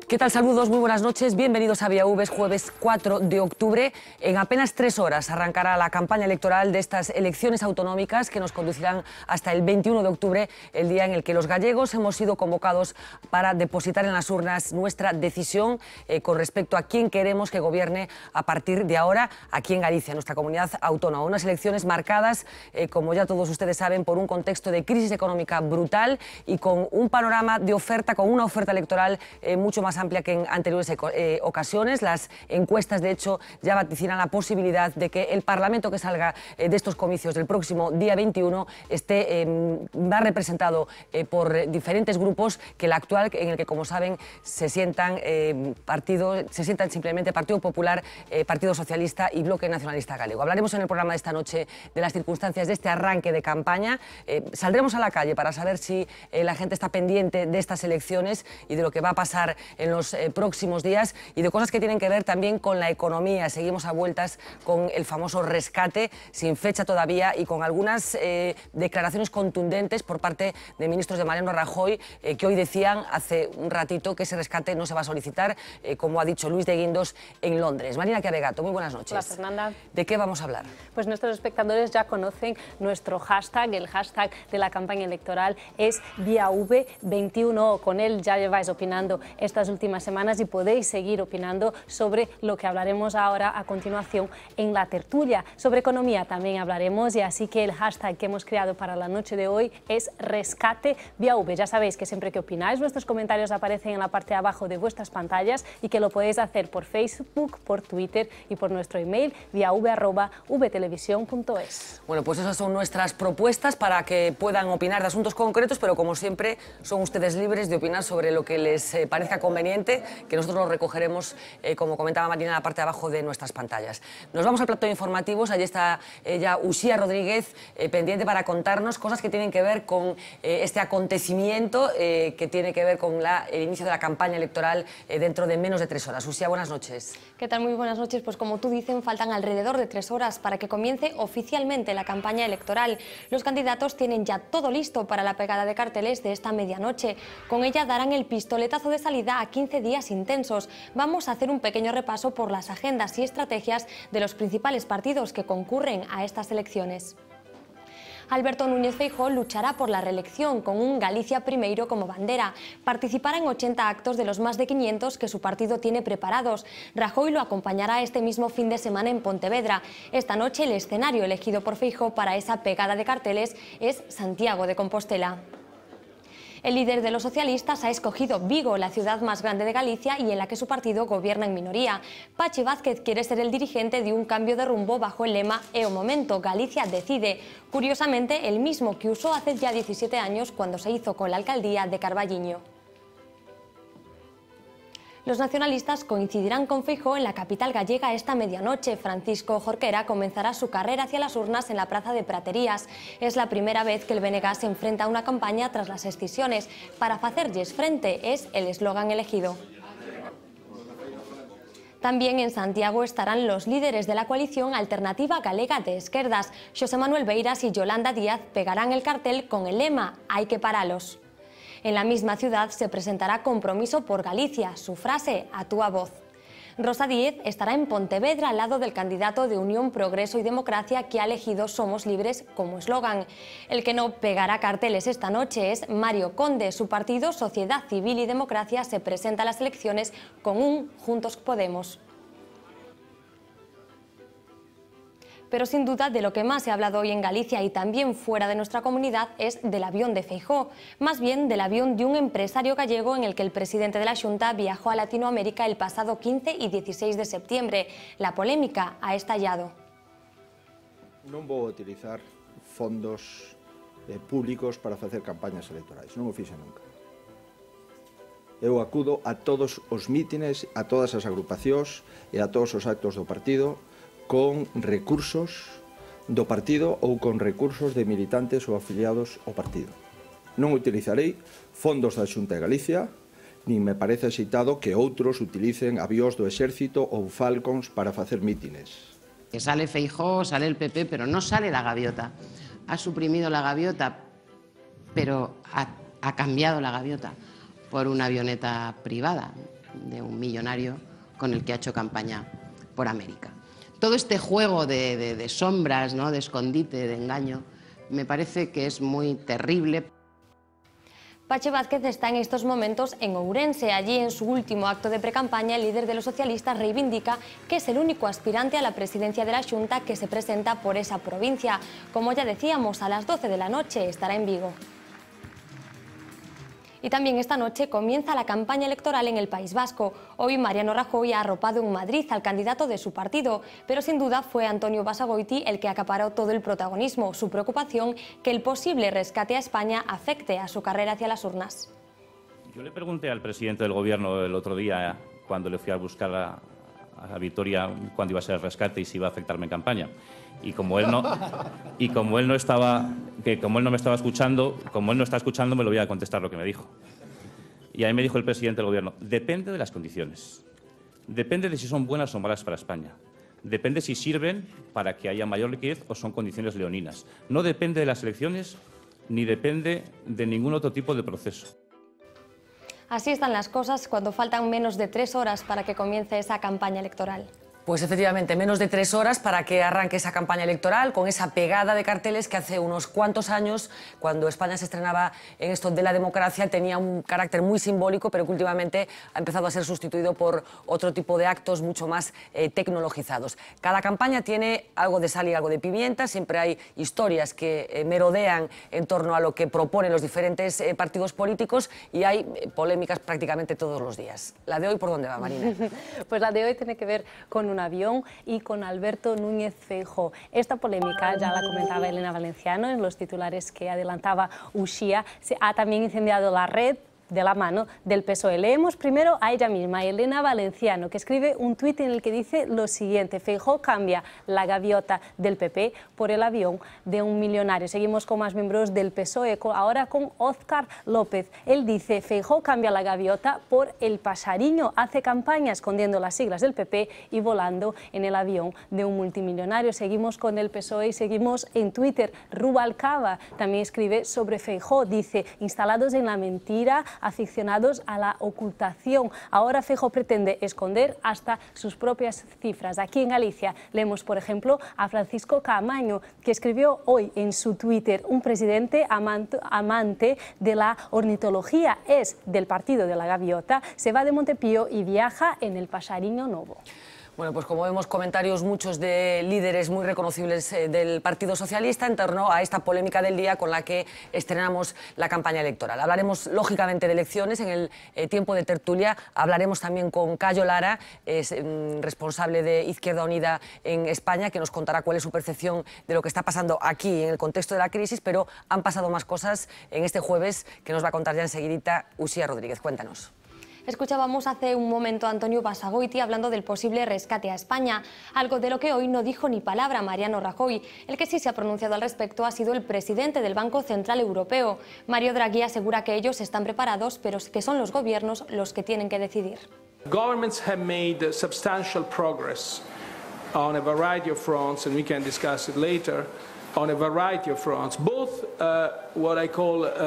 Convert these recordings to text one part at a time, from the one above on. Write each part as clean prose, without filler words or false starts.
¿Qué tal? Saludos, muy buenas noches. Bienvenidos a Vía V, es jueves 4 de octubre. En apenas 3 horas arrancará la campaña electoral de estas elecciones autonómicas que nos conducirán hasta el 21 de octubre, el día en el que los gallegos hemos sido convocados para depositar en las urnas nuestra decisión con respecto a quién queremos que gobierne a partir de ahora aquí en Galicia, nuestra comunidad autónoma. Unas elecciones marcadas, como ya todos ustedes saben, por un contexto de crisis económica brutal y con un panorama de oferta, con una oferta electoral mucho más amplia que en anteriores ocasiones. Las encuestas, de hecho, ya vaticinan la posibilidad de que el Parlamento que salga de estos comicios del próximo día 21 esté más representado por diferentes grupos que el actual, en el que, como saben, se sientan simplemente Partido Popular, Partido Socialista y Bloque Nacionalista Galego. Hablaremos en el programa de esta noche de las circunstancias de este arranque de campaña. Saldremos a la calle para saber si la gente está pendiente de estas elecciones y de lo que va a pasar en los próximos días y de cosas que tienen que ver también con la economía. Seguimos a vueltas con el famoso rescate, sin fecha todavía, y con algunas declaraciones contundentes por parte de ministros de Mariano Rajoy, que hoy decían hace un ratito que ese rescate no se va a solicitar, como ha dicho Luis de Guindos en Londres. Marina Chiavegato, muy buenas noches. Hola, Fernanda. ¿De qué vamos a hablar? Pues nuestros espectadores ya conocen nuestro hashtag. El hashtag de la campaña electoral es ViaV21. Con él ya lleváis opinando estas últimas semanas y podéis seguir opinando sobre lo que hablaremos ahora a continuación en la tertulia. Sobre economía también hablaremos, y así que el hashtag que hemos creado para la noche de hoy es Rescate ViaV. Ya sabéis que siempre que opináis, vuestros comentarios aparecen en la parte de abajo de vuestras pantallas y que lo podéis hacer por Facebook, por Twitter y por nuestro email viav@vtelevisión.es. Bueno, pues esas son nuestras propuestas para que puedan opinar de asuntos concretos, pero como siempre son ustedes libres de opinar sobre lo que les parezca conveniente, que nosotros lo recogeremos, como comentaba Marina, en la parte de abajo de nuestras pantallas. Nos vamos al plato de informativos. Allí está ya Uxía Rodríguez, pendiente para contarnos cosas que tienen que ver con este acontecimiento, que tiene que ver con el inicio de la campaña electoral dentro de menos de 3 horas. Uxía, buenas noches. ¿Qué tal? Muy buenas noches. Pues como tú dicen, faltan alrededor de 3 horas para que comience oficialmente la campaña electoral. Los candidatos tienen ya todo listo para la pegada de carteles de esta medianoche. Con ella darán el pistoletazo de salida a 15 días intensos. Vamos a hacer un pequeño repaso por las agendas y estrategias de los principales partidos que concurren a estas elecciones. Alberto Núñez Feijóo luchará por la reelección con un Galicia Primeiro como bandera. Participará en 80 actos de los más de 500 que su partido tiene preparados. Rajoy lo acompañará este mismo fin de semana en Pontevedra. Esta noche el escenario elegido por Feijóo para esa pegada de carteles es Santiago de Compostela. El líder de los socialistas ha escogido Vigo, la ciudad más grande de Galicia y en la que su partido gobierna en minoría. Pachi Vázquez quiere ser el dirigente de un cambio de rumbo bajo el lema "É o momento, Galicia decide". Curiosamente, el mismo que usó hace ya 17 años cuando se hizo con la alcaldía de Carballiño. Los nacionalistas coincidirán con Feijóo en la capital gallega esta medianoche. Francisco Jorquera comenzará su carrera hacia las urnas en la Praza de Praterías. Es la primera vez que el BNG se enfrenta a una campaña tras las escisiones. Para facerlles frente es el eslogan elegido. También en Santiago estarán los líderes de la coalición Alternativa Galega de Esquerdas. Xosé Manuel Beiras y Yolanda Díaz pegarán el cartel con el lema "Hai que paralos". En la misma ciudad se presentará Compromiso por Galicia, su frase "A túa voz". Rosa Díez estará en Pontevedra al lado del candidato de Unión, Progreso y Democracia que ha elegido Somos Libres como eslogan. El que no pegará carteles esta noche es Mario Conde. Su partido, Sociedad Civil y Democracia, se presenta a las elecciones con un Juntos Podemos. Pero sin duda de lo que más se ha hablado hoy en Galicia y también fuera de nuestra comunidad es del avión de Feijóo, más bien del avión de un empresario gallego en el que el presidente de la Xunta viajó a Latinoamérica el pasado 15 y 16 de septiembre. La polémica ha estallado. Non vou utilizar fondos públicos para facer campañas electorais, non o fixe nunca. Eu acudo a todos os mítines, a todas as agrupacións e a todos os actos do partido con recursos do partido ou con recursos de militantes ou afiliados ao partido. Non utilizarei fondos da Xunta de Galicia, nin me parece axeitado que outros utilicen avións do Exército ou Falcons para facer mítines. Que sale Feijóo, sale el PP, pero no sale la gaviota. Ha suprimido la gaviota, pero ha cambiado la gaviota por una avioneta privada. de un millonario con el que ha hecho campaña por América. Todo este juego de sombras, ¿no?, de escondite, de engaño, me parece que es muy terrible. Patxi Vázquez está en estos momentos en Ourense. Allí, en su último acto de precampaña, el líder de los socialistas reivindica que es el único aspirante a la presidencia de la Xunta que se presenta por esa provincia. Como ya decíamos, a las 12 de la noche estará en Vigo. Y también esta noche comienza la campaña electoral en el País Vasco. Hoy Mariano Rajoy ha arropado en Madrid al candidato de su partido, pero sin duda fue Antonio Basagoiti el que acaparó todo el protagonismo. Su preocupación, que el posible rescate a España afecte a su carrera hacia las urnas. Yo le pregunté al presidente del Gobierno el otro día, cuando le fui a buscar a Vitoria, cuándo iba a ser el rescate y si iba a afectarme en campaña. Y como él no me estaba escuchando, me lo voy a contestar lo que me dijo. Y a mí me dijo el presidente del Gobierno: depende de las condiciones, depende de si son buenas o malas para España, depende si sirven para que haya mayor liquidez o son condiciones leoninas. No depende de las elecciones ni depende de ningún otro tipo de proceso. Así están las cosas cuando faltan menos de 3 horas para que comience esa campaña electoral. Pues efectivamente, menos de 3 horas para que arranque esa campaña electoral con esa pegada de carteles que hace unos cuantos años, cuando España se estrenaba en esto de la democracia, tenía un carácter muy simbólico, pero que últimamente ha empezado a ser sustituido por otro tipo de actos mucho más tecnologizados. Cada campaña tiene algo de sal y algo de pimienta, siempre hay historias que merodean en torno a lo que proponen los diferentes partidos políticos y hay polémicas prácticamente todos los días. ¿La de hoy por dónde va, Marina? Pues la de hoy tiene que ver con un avión y con Alberto Núñez Feijóo. Esta polémica ya la comentaba Elena Valenciano en los titulares que adelantaba Uxía. Se ha también incendiado la red de la mano del PSOE. Leemos primero a ella misma, Elena Valenciano, que escribe un tuit en el que dice lo siguiente: Feijóo cambia la gaviota del PP por el avión de un millonario. Seguimos con más miembros del PSOE, ahora con Óscar López. Él dice: Feijóo cambia la gaviota por el pasariño, hace campaña escondiendo las siglas del PP y volando en el avión de un multimillonario. Seguimos con el PSOE y seguimos en Twitter. Rubalcaba también escribe sobre Feijóo, dice: instalados en la mentira, aficionados a la ocultación. Ahora Feijóo pretende esconder hasta sus propias cifras. Aquí en Galicia leemos, por ejemplo, a Francisco Caamaño, que escribió hoy en su Twitter: un presidente amante de la ornitología, es del partido de la gaviota, se va de Montepío y viaja en el pasariño novo. Bueno, pues como vemos, comentarios muchos de líderes muy reconocibles del Partido Socialista en torno a esta polémica del día con la que estrenamos la campaña electoral. Hablaremos, lógicamente, de elecciones. En el tiempo de tertulia hablaremos también con Cayo Lara, es responsable de Izquierda Unida en España, que nos contará cuál es su percepción de lo que está pasando aquí en el contexto de la crisis, pero han pasado más cosas en este jueves que nos va a contar ya enseguidita Uxía Rodríguez. Cuéntanos. Escuchábamos hace un momento a Antonio Basagoiti hablando del posible rescate a España, algo de lo que hoy no dijo ni palabra Mariano Rajoy. El que sí se ha pronunciado al respecto ha sido el presidente del Banco Central Europeo. Mario Draghi asegura que ellos están preparados, pero que son los gobiernos los que tienen que decidir. Governments have made substantial progress on a variety of fronts, and we can discuss it later. On a variety of fronts, both what I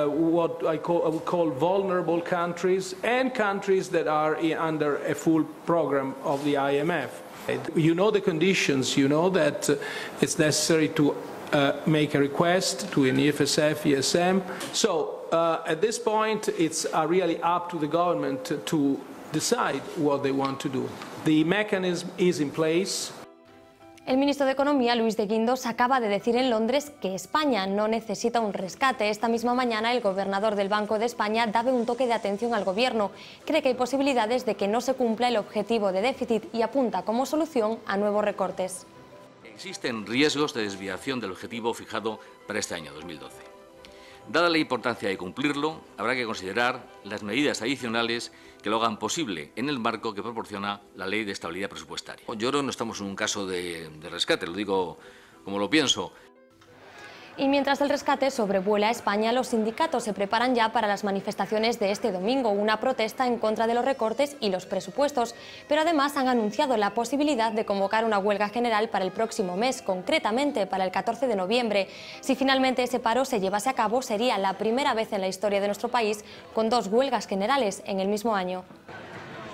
would call vulnerable countries and countries that are under a full program of the IMF. You know the conditions. You know that it's necessary to make a request to an EFSF, ESM. So at this point, it's really up to the government to decide what they want to do. The mechanism is in place. El ministro de Economía, Luis de Guindos, acaba de decir en Londres que España no necesita un rescate. Esta misma mañana el gobernador del Banco de España daba un toque de atención al gobierno. Cree que hay posibilidades de que no se cumpla el objetivo de déficit y apunta como solución a nuevos recortes. Existen riesgos de desviación del objetivo fijado para este año 2012. Dada la importancia de cumplirlo, habrá que considerar las medidas adicionales que lo hagan posible en el marco que proporciona la Ley de Estabilidad Presupuestaria. Yo creo que no estamos en un caso de rescate, lo digo como lo pienso. Y mientras el rescate sobrevuela a España, los sindicatos se preparan ya para las manifestaciones de este domingo, una protesta en contra de los recortes y los presupuestos. Pero además han anunciado la posibilidad de convocar una huelga general para el próximo mes, concretamente para el 14 de noviembre. Si finalmente ese paro se llevase a cabo, sería la primera vez en la historia de nuestro país con 2 huelgas generales en el mismo año.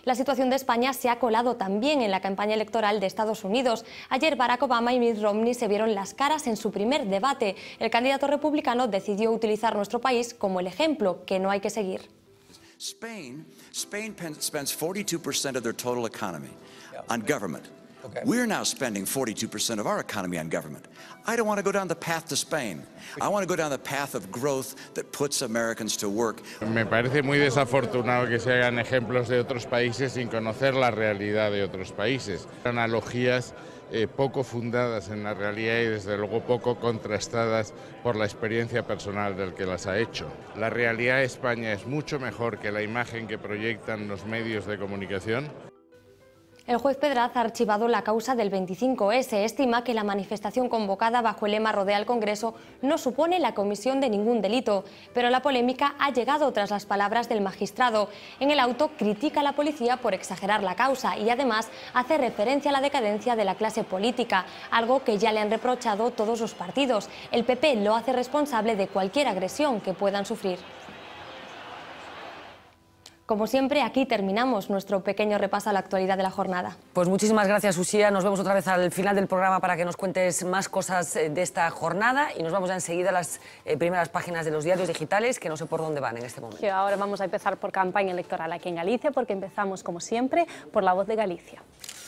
La situación de España se ha colado también en la campaña electoral de Estados Unidos. Ayer Barack Obama y Mitt Romney se vieron las caras en su primer debate. El candidato republicano decidió utilizar nuestro país como el ejemplo que no hay que seguir. Spain spends 42% of their total economy on government. We're now spending 42% of our economy on government. I don't want to go down the path to Spain. I want to go down the path of growth that puts Americans to work. Me parece muy desafortunado que se hagan ejemplos de otros países sin conocer la realidad de otros países. Analogías poco fundadas en la realidad y desde luego poco contrastadas por la experiencia personal del que las ha hecho. La realidad de España es mucho mejor que la imagen que proyectan los medios de comunicación. El juez Pedraz ha archivado la causa del 25S. Estima que la manifestación convocada bajo el lema Rodea al Congreso no supone la comisión de ningún delito. Pero la polémica ha llegado tras las palabras del magistrado. En el auto critica a la policía por exagerar la causa y además hace referencia a la decadencia de la clase política, algo que ya le han reprochado todos los partidos. El PP lo hace responsable de cualquier agresión que puedan sufrir. Como siempre, aquí terminamos nuestro pequeño repaso a la actualidad de la jornada. Pues muchísimas gracias, Uxía. Nos vemos otra vez al final del programa para que nos cuentes más cosas de esta jornada y nos vamos ya enseguida a las primeras páginas de los diarios digitales, que no sé por dónde van en este momento. Sí, ahora vamos a empezar por campaña electoral aquí en Galicia, porque empezamos, como siempre, por La Voz de Galicia.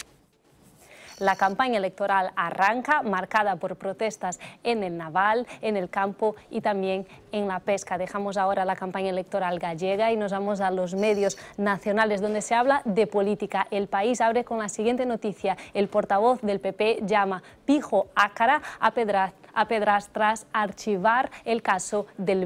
La campaña electoral arranca, marcada por protestas en el naval, en el campo y también en la pesca. Dejamos ahora la campaña electoral gallega y nos vamos a los medios nacionales, donde se habla de política. El País abre con la siguiente noticia. El portavoz del PP llama pijo ácara a Pedraz tras archivar el caso del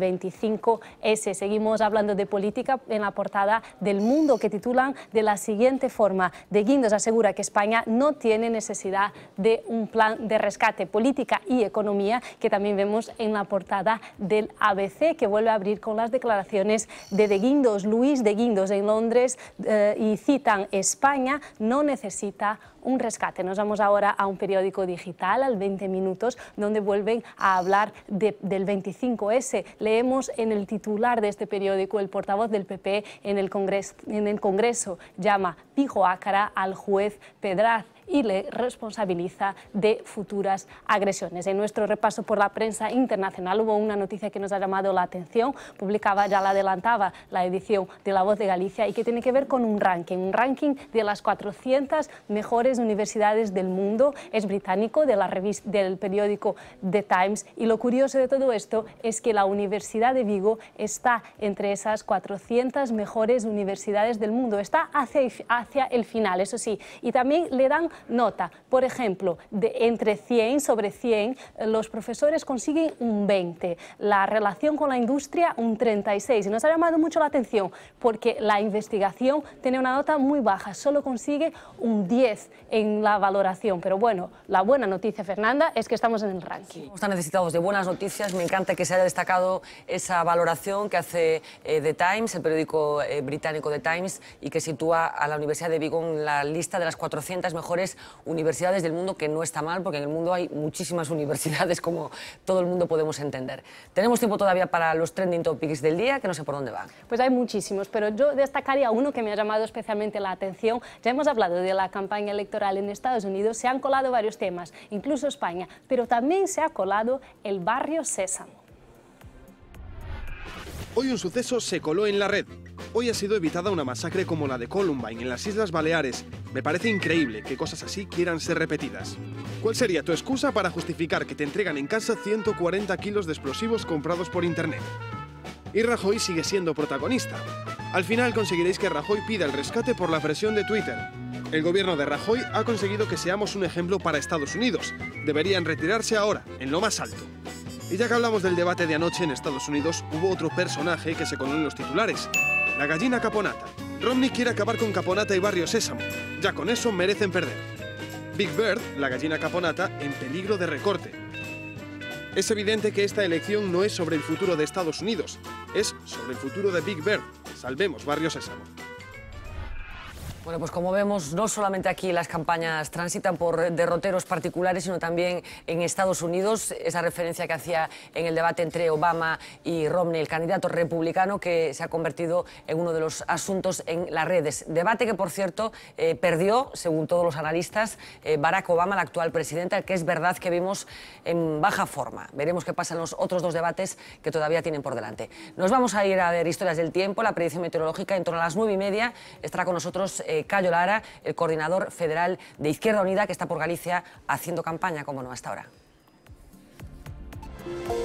25S. Seguimos hablando de política en la portada del Mundo, que titulan de la siguiente forma: De Guindos asegura que España no tiene necesidad de un plan de rescate, política y economía, que también vemos en la portada del ABC, que vuelve a abrir con las declaraciones de Guindos, Luis de Guindos, en Londres, y citan: España no necesita un rescate. Nos vamos ahora a un periódico digital, al 20 Minutos, donde vuelven a hablar del 25S. Leemos en el titular de este periódico: el portavoz del PP en el Congreso llama pijo ácara al juez Pedraz y le responsabiliza de futuras agresiones. En nuestro repaso por la prensa internacional hubo una noticia que nos ha llamado la atención. Publicaba, ya la adelantaba, la edición de La Voz de Galicia, y que tiene que ver con un ranking de las 400 mejores universidades del mundo. Es británico, del periódico The Times, y lo curioso de todo esto es que la Universidad de Vigo está entre esas 400 mejores universidades del mundo. Está hacia el final, eso sí, y también le dan nota. Por ejemplo, entre 100 sobre 100, los profesores consiguen un 20, la relación con la industria un 36, y nos ha llamado mucho la atención porque la investigación tiene una nota muy baja, solo consigue un 10 en la valoración. Pero bueno, la buena noticia, Fernanda, es que estamos en el ranking. Están necesitados de buenas noticias. Me encanta que se haya destacado esa valoración que hace The Times, el periódico británico The Times, y que sitúa a la Universidad de Vigo en la lista de las 400 mejores universidades del mundo, que no está mal, porque en el mundo hay muchísimas universidades, como todo el mundo podemos entender. Tenemos tiempo todavía para los trending topics del día, que no sé por dónde van. Pues hay muchísimos, pero yo destacaría uno que me ha llamado especialmente la atención. Ya hemos hablado de la campaña electoral en Estados Unidos, se han colado varios temas, incluso España, pero también se ha colado el barrio Sésamo. Hoy un suceso se coló en la red. Hoy ha sido evitada una masacre como la de Columbine en las Islas Baleares. Me parece increíble que cosas así quieran ser repetidas. ¿Cuál sería tu excusa para justificar que te entregan en casa 140 kilos de explosivos comprados por internet? Y Rajoy sigue siendo protagonista. Al final conseguiréis que Rajoy pida el rescate por la presión de Twitter. El gobierno de Rajoy ha conseguido que seamos un ejemplo para Estados Unidos. Deberían retirarse ahora, en lo más alto. Y ya que hablamos del debate de anoche en Estados Unidos, hubo otro personaje que se coló en los titulares: la gallina Caponata. Romney quiere acabar con Caponata y Barrio Sésamo. Ya con eso merecen perder. Big Bird, la gallina Caponata, en peligro de recorte. Es evidente que esta elección no es sobre el futuro de Estados Unidos, es sobre el futuro de Big Bird. Salvemos Barrio Sésamo. Bueno, pues como vemos, no solamente aquí las campañas transitan por derroteros particulares, sino también en Estados Unidos. Esa referencia que hacía en el debate entre Obama y Romney, el candidato republicano, que se ha convertido en uno de los asuntos en las redes. Debate que, por cierto, perdió, según todos los analistas, Barack Obama, el actual presidente, al que es verdad que vimos en baja forma. Veremos qué pasa en los otros dos debates que todavía tienen por delante. Nos vamos a ir a ver historias del tiempo, la predicción meteorológica. En torno a las 9:30 estará con nosotros Cayo Lara, el coordinador federal de Izquierda Unida, que está por Galicia haciendo campaña, como no, hasta ahora.